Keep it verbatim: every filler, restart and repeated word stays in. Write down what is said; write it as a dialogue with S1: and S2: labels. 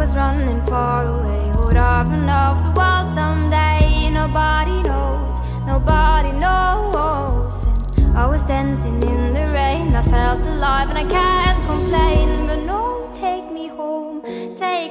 S1: was running far away. Would I run off the world someday? Nobody knows, nobody knows. And I was dancing in the rain, I felt alive and I can't complain. But no, take me home, take